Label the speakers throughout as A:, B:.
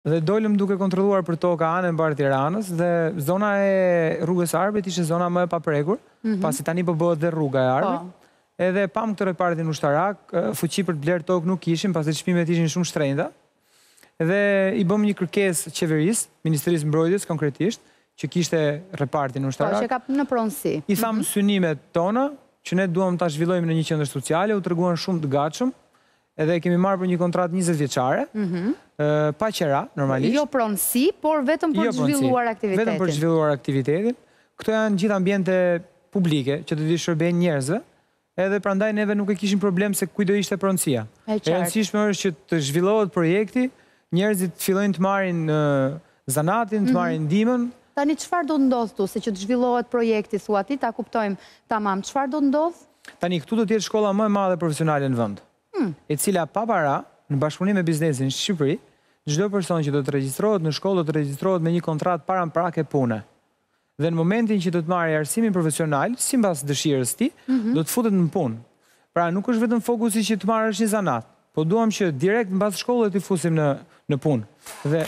A: Dhe dolëm duke kontrolluar për toka anën mbar Tiranës dhe zona e rrugës Arbit ishte zona më e paprekur, pasi tani po bëhet dhe rruga e Arbit. Edhe pam këtë repartin ushtarak, fuqi për të blerë tokë nuk kishim, pasi çmimet ishin shumë shtrenjta. Dhe i bëm një kërkesë qeverisë, Ministrisë Mbrojtjes konkretisht, që kishte repartin ushtarak.
B: Po, që ka në pronësi.
A: I tham synimet tona, që ne duam ta zhvillojmë në një qendër sociale, u treguan shumë të gatshëm, edhe kemi marrë për një kontratë 20 vjeçare, pa qera, normalisht.
B: Jo pronësi, por vetëm për të zhvilluar aktivitetin.
A: Vetëm për të zhvilluar aktivitetin. Këto janë gjithë ambjente publike, që të di shërbejnë njerëzve, edhe prandaj neve nuk e kishim problem se kujt do ishte pronësia. E rëndësishme është që të zhvillohet projekti, njerëzit fillojnë të marrin zanatin, të marrin ndihmën.
B: Tani çfarë do ndodh këtu, se që të zhvillohet projekti, thua ti, ta kuptojmë tamam, çfarë do ndodh?
A: Tani këtu do të jetë shkolla më e madhe profesionale në vend, e cila pa para, në bashkëpunim me biznesin në Shqipëri, çdo person që do të regjistrohet në shkollë do të regjistrohet me një kontratë paraprake pune. Dhe në momentin që do të marrë arsimin profesional, sipas dëshirës tij, do të futet në punë. Pra nuk është vetëm fokusi që të marrësh një zanat, po duam që direkt mbas shkollës të fusim në punë. Dhe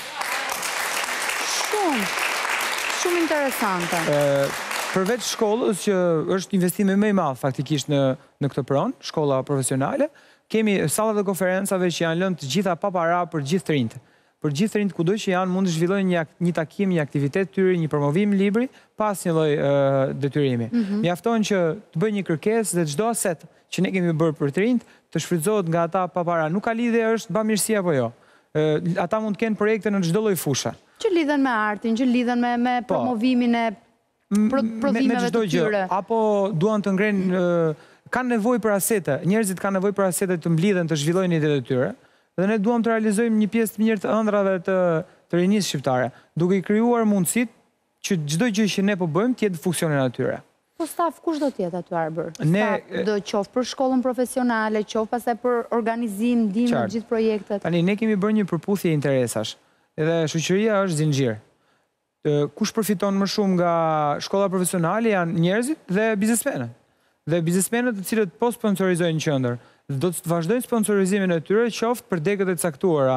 B: shumë interesante.
A: Përveç shkollës, që është investimi më i madh faktikisht në këtë pronë, shkolla profesionale, kemi sallat e konferencave që janë lënë të gjitha pa para për gjithë të rinjtë. Për gjithë të rinjtë kudo që janë mund të zhvillojnë një takim, një aktivitet tyre, një promovim libri, pas një lloj detyrimi. Mjafton që të bëjë një kërkesë dhe çdo aset që ne kemi bërë për të rinjtë të shfrytëzohet nga ata pa para. Nuk ka lidhje është bamirësi apo jo. Ata mund të kenë projekte në çdo lloj fushe.
B: Që lidhen me artin, që lidhen me promovimin e prodhimeve të tyre.
A: Apo duan të ngrenë, kanë nevojë për asete, njerëzit kanë nevojë për asete të mblidhen, të zhvillojnë idetë e tyre, dhe ne duam të realizojmë një pjesë të mirë të ëndrave të rinisë shqiptare, duke i krijuar mundësit që çdo gjë që ne po bëjmë të jetë funksionin atyre.
B: Po staf, kush do të jetë aty Arbër? Staf do qoftë për shkollën profesionale, qoftë pastaj për organizim, ndihmë në gjithë projektet.
A: Tani ne kemi bërë një përputhje interesash, edhe shoqëria është zinxhir. Kush përfiton më shumë nga shkolla profesionale janë njerëzit dhe biznesmenët. Dhe biznesmenët të cilët po sponsorizojnë qendër, do të vazhdojnë sponsorizimin e tyre qoftë për degët e caktuara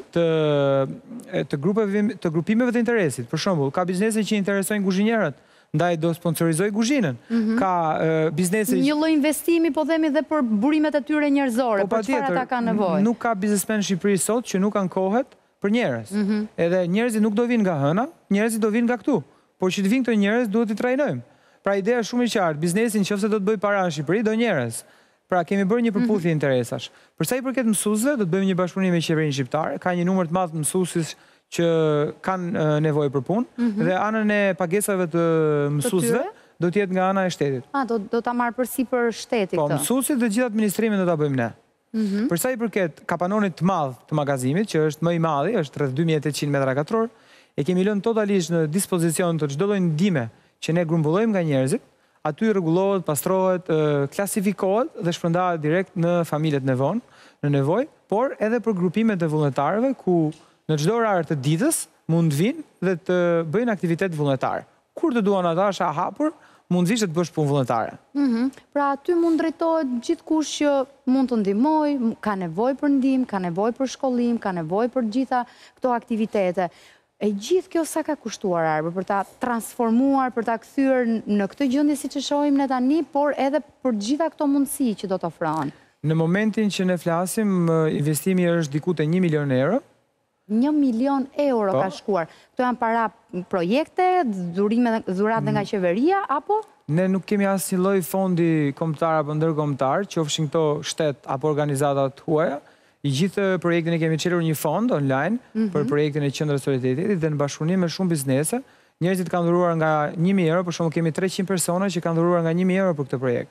A: të grupimeve të interesit. Për shembull, ka biznese që interesojnë kuzhinierët, ndaj do sponsorizoj kuzhinën. Ka biznese
B: një lloj investimi po themi dhe për burimet e tyre njerëzore, për çfarë ata kanë nevojë.
A: Nuk ka biznesmen në Shqipëri sot që nuk ankohet për njerëz. Edhe njerëzit nuk do vinë nga hëna, njerëzit do vinë nga këtu. Por që të vinë këto njerëz duhet t'i trajnojmë. Pra ideja është shumë e qartë, biznesin nëse do të bëj para në Shqipëri, do njerëz. Pra kemi bërë një përputhje interesash. Për sa i përket mësuesve, do të bëjmë një bashkëpunim me qeverinë shqiptare, ka një numër të madh mësuesish që kanë nevojë për punë dhe anën e pagesave të mësuesve do të jetë nga ana e shtetit.
B: Do ta marr përsipër shteti këtë.
A: Po, mësuesit dhe gjithë administrimin do ta bëjmë ne. Për sa i përket kapanonit të madh të magazimit, që është më i madhi, është rreth 2800 metra katror, e kemi lënë totalisht në dispozicion të çdo lloj ndihme që ne grumbullojmë nga njerëzit, aty rregullohet, pastrohet, klasifikohet dhe shpërndahet direkt në familjet në nevojë, por edhe për grupimet e vullnetarëve ku në çdo orar të ditës mund të vinë dhe të bëjnë aktivitet vullnetar. Kur të duan ata është hapur, mundësisht të bësh punë vullnetare.
B: Pra aty mund drejtohet gjithkush që mund të ndihmojë, ka nevojë për ndihmë, ka nevojë për shkollim, ka nevojë për gjitha këto aktivitete. E gjithë kjo sa ka kushtuar Arbër për ta transformuar, për ta kthyer në këtë gjendje siç e shohim ne tani, por edhe për gjitha këto mundësi që do të ofrohen.
A: Në momentin që ne flasim, investimi është diku te 1 milion euro.
B: 1 milion euro ka shkuar. Këto janë para projekte, dhuratë nga qeveria, apo?
A: Ne nuk kemi asnjë lloj fondi kombëtar apo ndërkombëtar, qofshin këto shtet apo organizatat huaja. I gjithë projektin e kemi çelur një fond online për projektin e qendrës së solidaritetit dhe në bashkëpunim me shumë biznese, njerëzit kanë dhuruar nga 1000 euro, për shembull kemi 300 persona që kanë dhuruar nga 1000 euro për këtë projekt.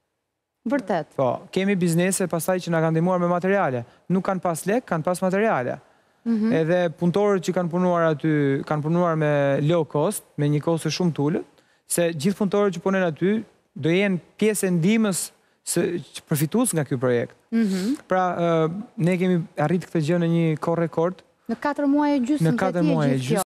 B: Vërtet.
A: Po, kemi biznese pastaj që na kanë ndihmuar me materiale. Nuk kanë pas lek, kanë pas materiale. Edhe punëtorët që kanë punuar aty, kanë punuar me low cost, me një kosto shumë të ulët, se gjithë punëtorët që punojnë aty do jenë pjesë e ndihmës përfitues nga ky projekt. Pra, ne kemi arrit këtë gjë në një kohë rekord.
B: Në 4 muaj e gjysmë.
A: Në 4 muaj e gjysmë.